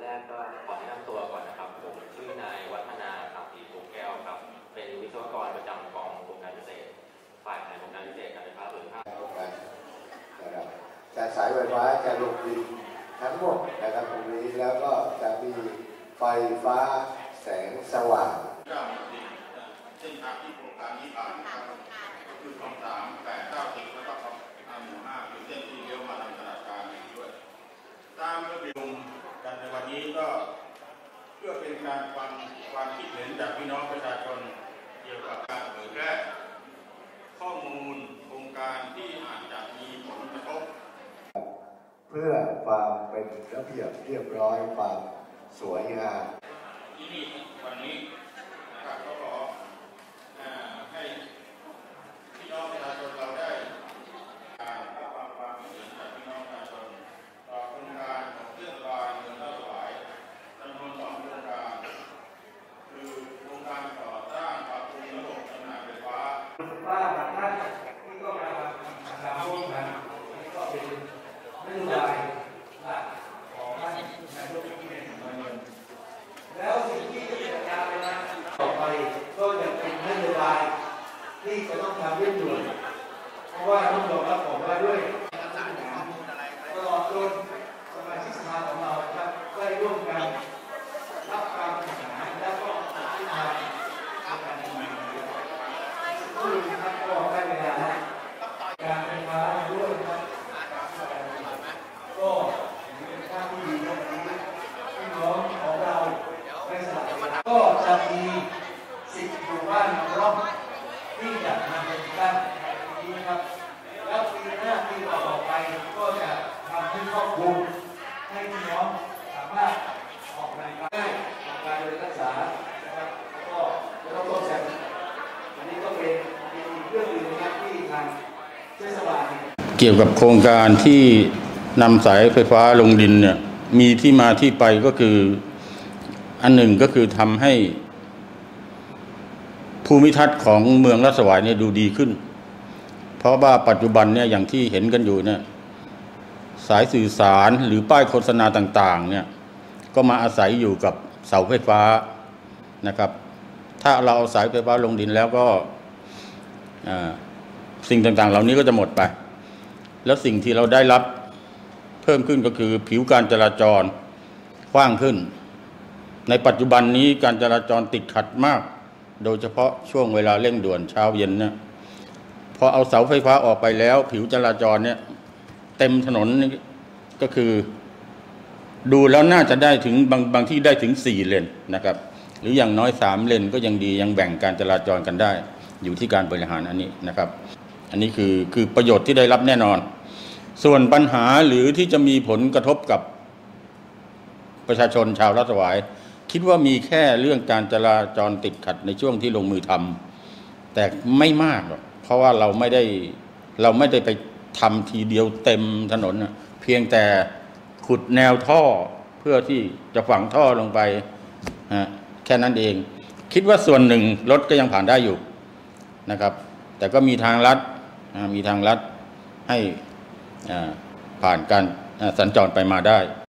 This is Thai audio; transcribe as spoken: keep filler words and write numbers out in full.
กก็ขอแนะนำตัวก่อนนะครับผมชื่อนายวัฒนาขับศรีสุขแก้วครับเป็นวิศวกรประจำกองโครงการพิเศษฝ่ายแผนโครงการพิเศษการไฟฟ้าส่วนภาคนะครับจากสายไฟฟ้าจะลงดินทั้งหมดนะครับตรงนี้แล้วก็จะมีไฟฟ้าแสงสว่างเส้นทางที่โครงการนี้ผ่านคือคลองสามแปดเก้าสิบแล้วก็คลองหมู่ห้าคือเส้นที่เลี้ยวมาทางตลาดกลางด้วยตามระเบียบกันในวันนี้ก็เพื่อเป็นการฟังความคิดเห็นจากพี่น้องประชาชนเกี่ยวกับการเผยแพร่ข้อมูลโครงการที่อาจจะมีผลกระทบเพื่อความเป็นระเบียบเรียบร้อยความสวยงามที่นี่วันนี้นะครับก็ขอให้พี่น้องประชาชนเราได้การรับฟังความคิดเห็นจากพี่น้องประชาชนต่อโครงการของเทศบาลเมืองท่าสวายจำนวนสองโครงการคือโครงการก่อสร้างปรับปรุงระบบจำหน่ายไฟฟ้าบ้านบางท่านที่ก็มาทำร่วมกันก็เป็นนโยบายหลักของท่านนายกรัฐมนตรีแล้วสิ่งที่จะเป็นการไปนะต่อไปก็จะเป็นนโยบายที่จะต้องทำเร่งด่วนเพราะว่าต้องยอมรับผมว่าด้วยตลอดจนสมาชิกสภาของเราครับได้ร่วมกันรับการปัญหาแล้วก็ที่มาในการดำเนินการผู้ครับก็ได้เวลาการไฟฟ้าด้วยครับก็เป็นข้าที่ดีครับพี่น้องของเราในสถานก็จะมีสิบหมู่บ้านรอบที่จะนำเป็นการนี้ครับแล้วปีหน้าปีต่อไปก็จะทำให้ครอบคลุมให้พี่น้องสามารถออกรายการได้ออกการรักษานะครับก็จะต้องต้นแบบอันนี้ก็เป็นอีกเรื่องหนึ่งนะครับที่ทางเทศบาลเกี่ยวกับโครงการที่นำสายไฟฟ้าลงดินเนี่ยมีที่มาที่ไปก็คืออันหนึ่งก็คือทำให้ภูมิทัศน์ของเมืองราชสวายเนี่ยดูดีขึ้นเพราะว่าปัจจุบันเนี่ยอย่างที่เห็นกันอยู่เนี่ยสายสื่อสารหรือป้ายโฆษณาต่างๆเนี่ยก็มาอาศัยอยู่กับเสาไฟฟ้านะครับถ้าเราเอาสายไฟฟ้าลงดินแล้วก็สิ่งต่างๆเหล่านี้ก็จะหมดไปแล้วสิ่งที่เราได้รับเพิ่มขึ้นก็คือผิวการจราจรกว้างขึ้นในปัจจุบันนี้การจราจรติดขัดมากโดยเฉพาะช่วงเวลาเร่งด่วนเช้าเย็นเนี่ยพอเอาเสาไฟฟ้าออกไปแล้วผิวจราจรเนี่ยเต็มถนนก็คือดูแล้วน่าจะได้ถึงบางบางที่ได้ถึงสี่เลนนะครับหรืออย่างน้อยสามเลนก็ยังดียังแบ่งการจราจรกันได้อยู่ที่การบริหารอันนี้นะครับอันนี้คือคือประโยชน์ที่ได้รับแน่นอนส่วนปัญหาหรือที่จะมีผลกระทบกับประชาชนชาวราชสวายคิดว่ามีแค่เรื่องการจราจรติดขัดในช่วงที่ลงมือทำแต่ไม่มากหรอกเพราะว่าเราไม่ได้เราไม่ได้ไปทำทีเดียวเต็มถนนเพียงแต่ขุดแนวท่อเพื่อที่จะฝังท่อลงไปแค่นั้นเองคิดว่าส่วนหนึ่งรถก็ยังผ่านได้อยู่นะครับแต่ก็มีทางลัดมีทางลัดให้ผ่านการสัญจรไปมาได้